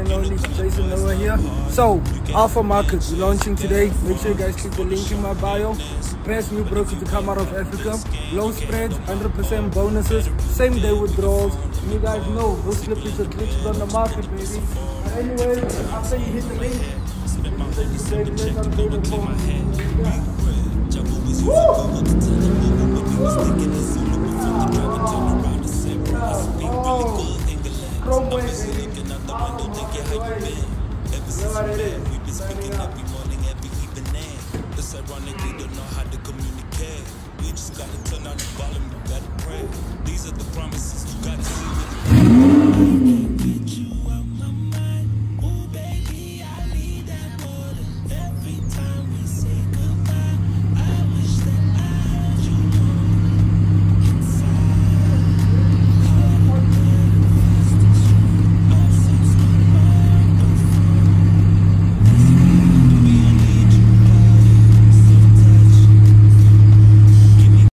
and only Jason Noah here. So, Alpha Market, we're launching today. Make sure you guys click the link in my bio. Best new broker to come out of Africa. Low spreads, 100% bonuses, same day withdrawals. And you guys know, those slipperies are glitches on the market, baby. But anyway, after you hit the link, Chrome way, baby. You know what it is. Signing up.